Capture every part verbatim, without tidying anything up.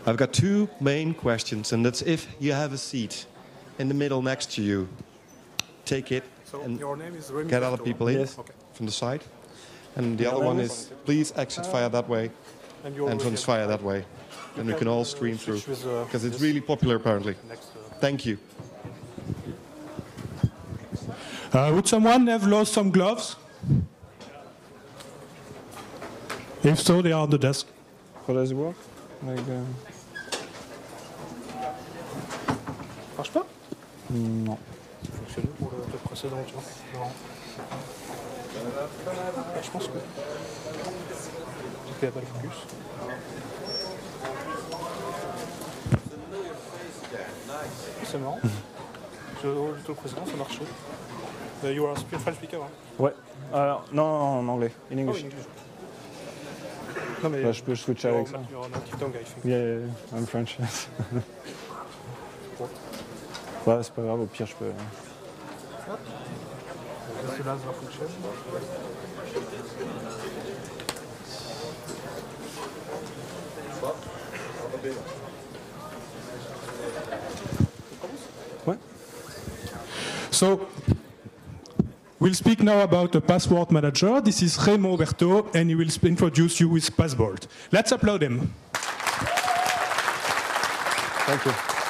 I've got two main questions, and that's if you have a seat in the middle next to you, take it So and your name is Remy get other Berthaud. people in Yes. Okay. from the side. And the other one is, please exit via that way, And you're entrance already via that way. And we can all stream through, switch with, uh, because it's this really popular apparently. next, uh, Thank you. Uh, would someone have lost some gloves? If so, they are on the desk. How does it work? Like, uh... Marche pas? Non. Ça fonctionnait pour le, le précédent, tu vois. Non. Ah, je pense que. Peut-être qu'il n'y a pas le focus. C'est marrant. Je, le précédent, ça marchait. Uh, you are a speaker, French speaker, hein? Ouais. Euh, non, non, en anglais. In Oh, English. English. Non, mais Bah, je peux switcher avec ça. you're a native tongue, I think. Yeah, yeah, yeah, I'm French. Ouais, c'est pas grave, au pire, je peux. This last function. Ouais. So, we'll speak now about the password manager. This is Remo Berthaud, and he will introduce you with Passbolt. Let's applaud him. Thank you.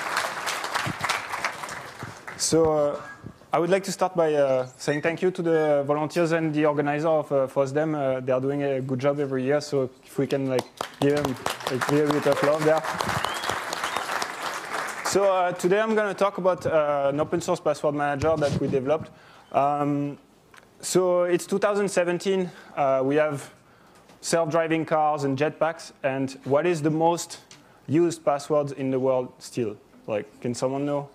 So, uh, I would like to start by uh, saying thank you to the volunteers and the organizer of uh, FOSDEM. Uh, they are doing a good job every year, so if we can like give them like, a little bit of love there. So uh, today I'm going to talk about uh, an open source password manager that we developed. Um, so it's two thousand seventeen. Uh, we have self-driving cars and jetpacks. And what is the most used passwords in the world still? Like, can someone know?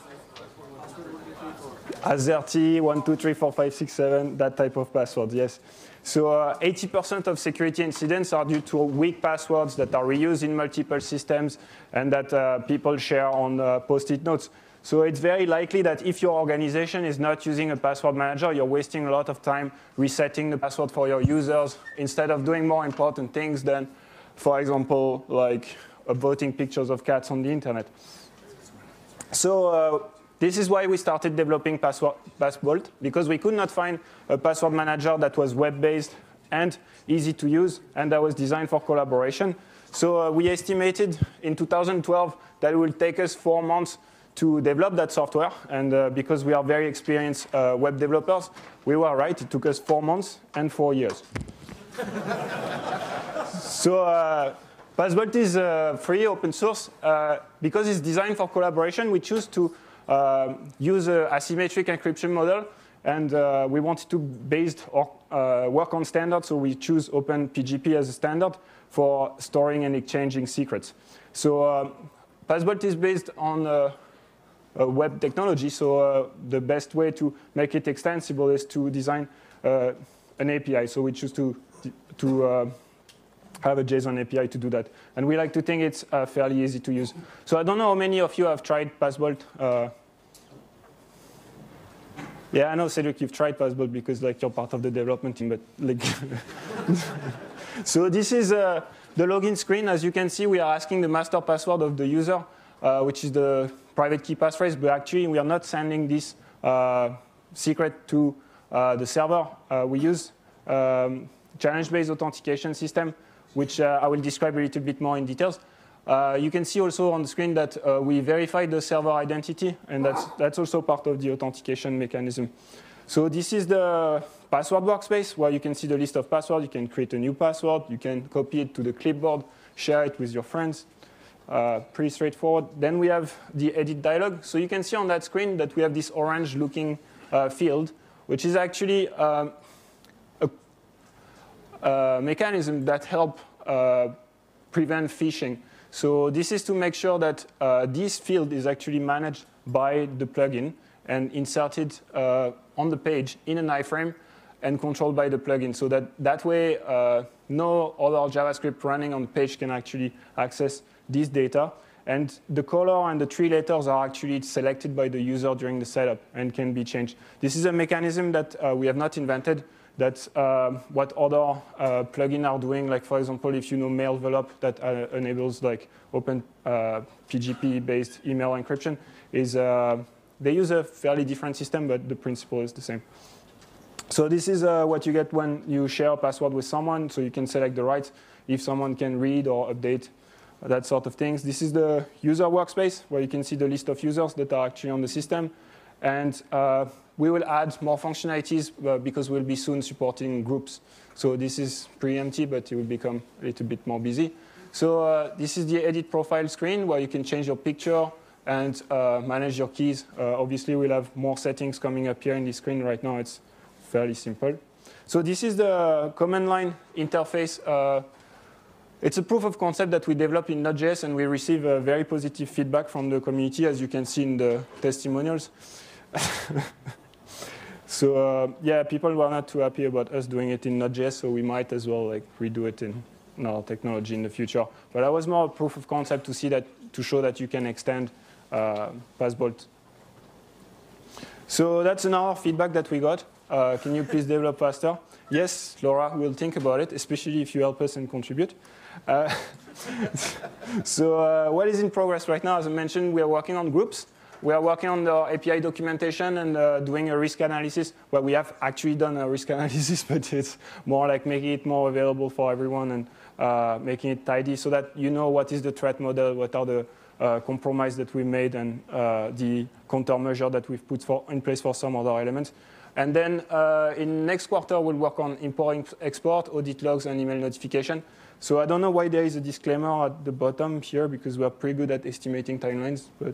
AZERTY, one, two, three, four, five, six, seven, that type of password, yes. So uh, eighty percent of security incidents are due to weak passwords that are reused in multiple systems and that uh, people share on uh, post-it notes. So it's very likely that if your organization is not using a password manager, you're wasting a lot of time resetting the password for your users instead of doing more important things than, for example, like upvoting pictures of cats on the internet. So uh, this is why we started developing Password, Passbolt, because we could not find a password manager that was web-based and easy to use, and that was designed for collaboration. So uh, we estimated in two thousand twelve that it would take us four months to develop that software, and uh, because we are very experienced uh, web developers, we were right. It took us four months and four years. So uh, Passbolt is uh, free, open source. Uh, because it's designed for collaboration, we choose to Uh, use an asymmetric encryption model, and uh, we wanted to based or uh, work on standards, so we choose OpenPGP as a standard for storing and exchanging secrets. So uh, Passbolt is based on uh, a web technology, so uh, the best way to make it extensible is to design uh, an A P I. So we choose to to uh, have a JSON A P I to do that. And we like to think it's uh, fairly easy to use. So I don't know how many of you have tried Passbolt. Uh, yeah, I know, Cedric, you've tried Passbolt because like you're part of the development team, but like so this is uh, the login screen. As you can see, we are asking the master password of the user, uh, which is the private key passphrase, but actually we are not sending this uh, secret to uh, the server. Uh, we use um, challenge-based authentication system, which uh, I will describe a little bit more in details. Uh, you can see also on the screen that uh, we verified the server identity, and that's, that's also part of the authentication mechanism. So this is the password workspace, where you can see the list of passwords. You can create a new password. You can copy it to the clipboard, share it with your friends. Uh, pretty straightforward. Then we have the edit dialog. So you can see on that screen that we have this orange-looking uh, field, which is actually um, a, a mechanism that helps uh, prevent phishing. So this is to make sure that uh, this field is actually managed by the plugin and inserted uh, on the page in an iframe and controlled by the plugin. So that, that way, uh, no other JavaScript running on the page can actually access this data. And the color and the three letters are actually selected by the user during the setup and can be changed. This is a mechanism that uh, we have not invented. That's uh, what other uh, plugins are doing. Like for example, if you know Mailvelop, that uh, enables like open uh, P G P-based email encryption, is uh, they use a fairly different system, but the principle is the same. So this is uh, what you get when you share a password with someone. So you can select the rights if someone can read or update, that sort of things. This is the user workspace where you can see the list of users that are actually on the system. And uh, we will add more functionalities uh, because we'll be soon supporting groups. So this is pretty empty, but it will become a little bit more busy. So uh, this is the edit profile screen where you can change your picture and uh, manage your keys. Uh, obviously, we'll have more settings coming up here in the screen. Right now, it's fairly simple. So this is the command line interface. Uh, it's a proof of concept that we developed in Node.js, and we receive uh, very positive feedback from the community, as you can see in the testimonials. So uh, yeah, people were not too happy about us doing it in Node.js, so we might as well like redo it in our technology in the future. But that was more a proof of concept to see that, to show that you can extend uh, PassBolt. So that's another feedback that we got. Uh, can you please develop faster? Yes, Laura, we'll think about it, especially if you help us and contribute. Uh, so uh, what is in progress right now? As I mentioned, we are working on groups. We are working on the A P I documentation and uh, doing a risk analysis. Well, we have actually done a risk analysis, but it's more like making it more available for everyone and uh, making it tidy so that you know what is the threat model, what are the uh, compromise that we made, and uh, the countermeasure that we've put for, in place for some other elements. And then uh, in next quarter, we'll work on import, export, audit logs, and email notification. So I don't know why there is a disclaimer at the bottom here, because we're pretty good at estimating timelines. But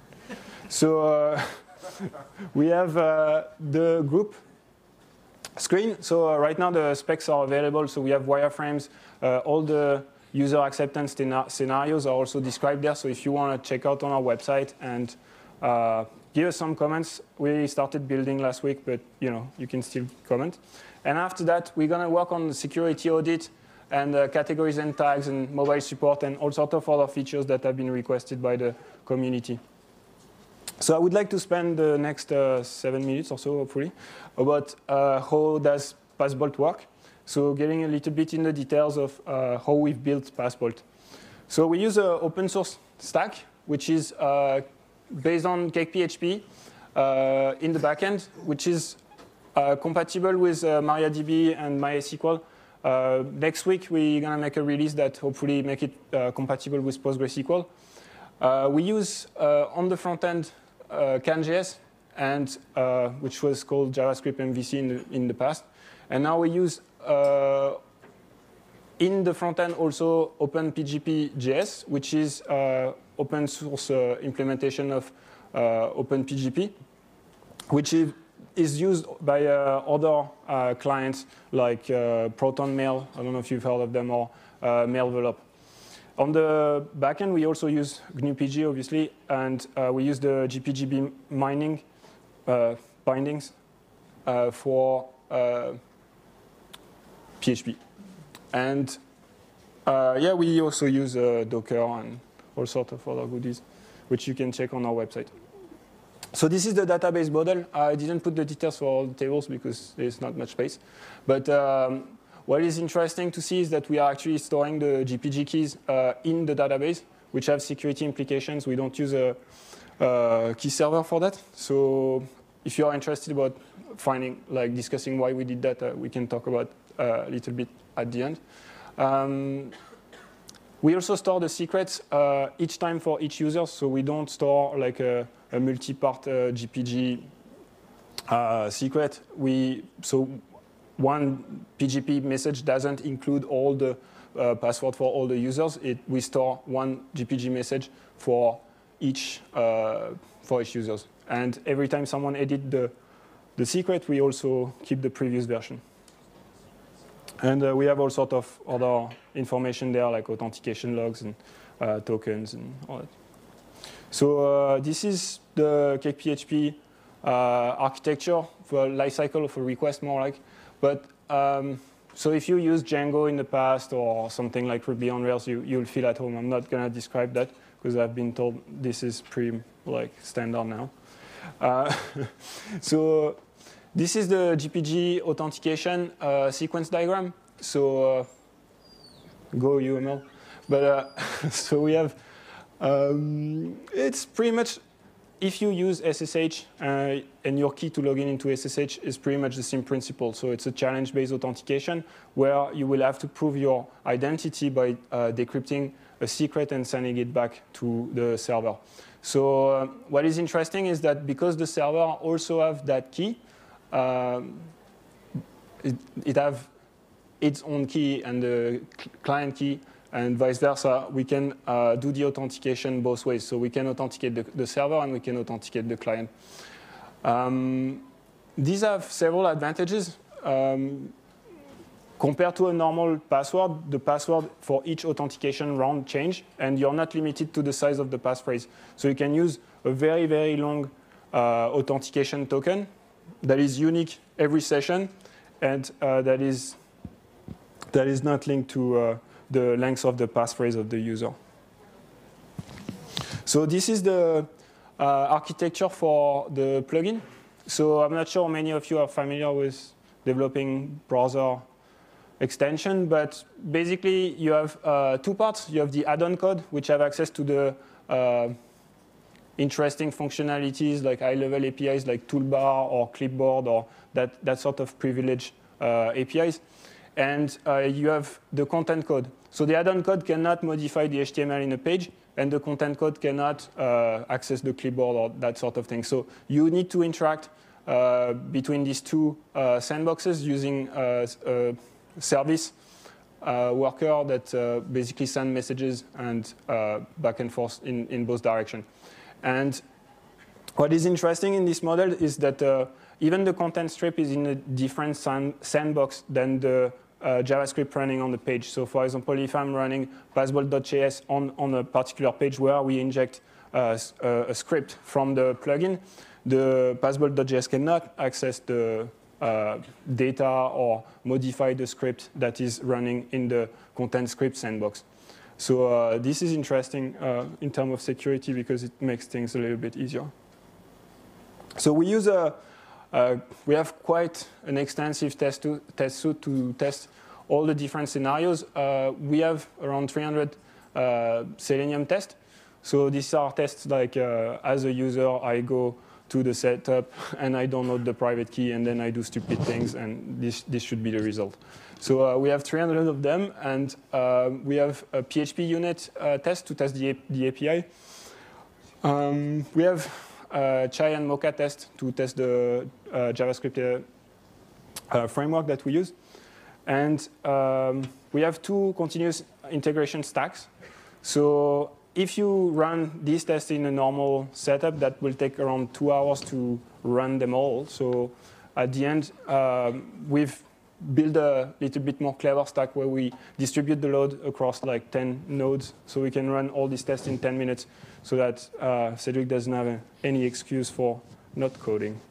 so uh, we have uh, the group screen. So uh, right now the specs are available. So we have wireframes. Uh, all the user acceptance scenarios are also described there. So if you want to check out on our website and uh, give us some comments. We started building last week, but you know you can still comment. And after that, we're going to work on the security audit and uh, categories and tags and mobile support and all sorts of other features that have been requested by the community. So I would like to spend the next uh, seven minutes or so, hopefully, about uh, how does PassBolt work. So getting a little bit in the details of uh, how we've built PassBolt. So we use an open source stack, which is uh, based on Cake P H P uh, in the backend, which is uh, compatible with uh, MariaDB and MySQL. Uh, next week, we're going to make a release that hopefully make it uh, compatible with PostgreSQL. Uh, we use uh, on the front end uh, CanJS, and uh, which was called JavaScript M V C in the, in the past. And now we use uh, in the front end also OpenPGP.js, which is uh, open source uh, implementation of uh, OpenPGP, which is, is used by uh, other uh, clients like uh, ProtonMail. I don't know if you've heard of them, or uh, Mailvelop. On the backend, we also use G N U P G, obviously, and uh, we use the G P G B mining uh, bindings uh, for uh, P H P. And uh, yeah, we also use uh, Docker and all sorts of other goodies, which you can check on our website. So this is the database model. I didn't put the details for all the tables because there's not much space. But um, what is interesting to see is that we are actually storing the G P G keys uh, in the database, which have security implications. We don't use a, a key server for that. So if you are interested about finding, like discussing why we did that, uh, we can talk about uh, a little bit at the end. Um, we also store the secrets uh, each time for each user, so we don't store like a, a multi-part uh, G P G uh, secret. We so one P G P message doesn't include all the uh, password for all the users. It, we store one G P G message for each uh, for each users. And every time someone edits the the secret, we also keep the previous version. And uh, we have all sorts of other information there, like authentication logs and uh, tokens and all that. So uh, this is the Cake P H P uh, architecture for lifecycle of a request, more like. But um, so if you use Django in the past or something like Ruby on Rails, you, you'll feel at home. I'm not going to describe that because I've been told this is pretty like standard now. Uh, so this is the G P G authentication uh, sequence diagram. So uh, go U M L. But uh, so we have, um, it's pretty much, if you use S S H uh, and your key to log in into S S H is pretty much the same principle. So it's a challenge-based authentication where you will have to prove your identity by uh, decrypting a secret and sending it back to the server. So uh, what is interesting is that because the server also have that key, um, it, it have its own key and the client key, and vice versa, we can uh, do the authentication both ways. So we can authenticate the, the server and we can authenticate the client. Um, these have several advantages. Um, compared to a normal password, the password for each authentication round change, and you're not limited to the size of the passphrase. So you can use a very, very long uh, authentication token that is unique every session, and uh, that is that is not linked to uh, the length of the passphrase of the user. So this is the uh, architecture for the plugin. So I'm not sure many of you are familiar with developing browser extension, but basically you have uh, two parts. You have the add-on code, which have access to the uh, interesting functionalities like high-level A P Is like toolbar or clipboard or that, that sort of privileged uh, A P Is. And uh, you have the content code. So the add-on code cannot modify the H T M L in a page, and the content code cannot uh, access the clipboard or that sort of thing. So you need to interact uh, between these two uh, sandboxes using uh, a service uh, worker that uh, basically send messages and uh, back and forth in, in both directions. And what is interesting in this model is that uh, even the content strip is in a different sand sandbox than the uh, JavaScript running on the page. So for example, if I'm running passbolt.js on, on a particular page where we inject uh, a, a script from the plugin, the passbolt.js cannot access the uh, data or modify the script that is running in the content script sandbox. So uh, this is interesting uh, in terms of security because it makes things a little bit easier. So we use a Uh, we have quite an extensive test, to, test suite to test all the different scenarios. Uh, we have around three hundred uh, Selenium tests. So these are tests like, uh, as a user, I go to the setup and I download the private key and then I do stupid things, and this, this should be the result. So uh, we have three hundred of them, and uh, we have a P H P unit uh, test to test the, the A P I. Um, we have Uh, Chai and Mocha test to test the uh, JavaScript uh, uh, framework that we use. And um, we have two continuous integration stacks. So if you run these tests in a normal setup, that will take around two hours to run them all. So at the end, um, we've built a little bit more clever stack where we distribute the load across like ten nodes, so we can run all these tests in ten minutes, so that uh, Cedric doesn't have a, any excuse for not coding.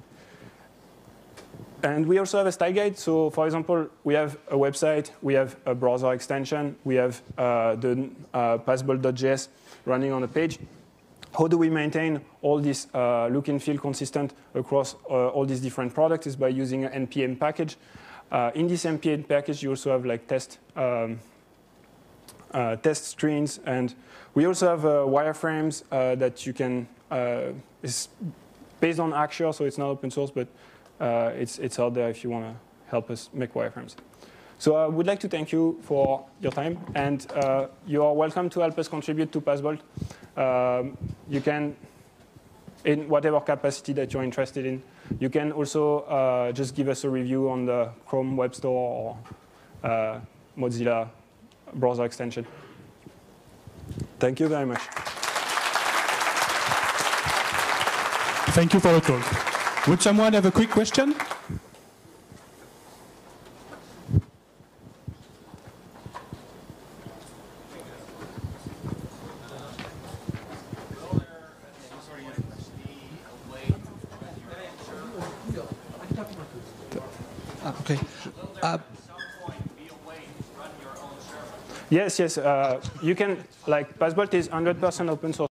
And we also have a style guide. So for example, we have a website, we have a browser extension, we have uh, the uh, passbolt.js running on a page. How do we maintain all this uh, look and feel consistent across uh, all these different products? Is by using an N P M package. Uh, in this N P M package, you also have like test um, uh, test screens, and we also have uh, wireframes uh, that you can. Uh, it's based on Axure, so it's not open source, but uh, it's it's out there if you want to help us make wireframes. So I would like to thank you for your time, and uh, you are welcome to help us contribute to Passbolt. Um, you can, in whatever capacity that you're interested in. You can also uh, just give us a review on the Chrome Web Store or uh, Mozilla browser extension. Thank you very much. Thank you for the talk. Would someone have a quick question? Okay. Uh, yes, yes. Uh, you can, like, Passbolt is one hundred percent open source.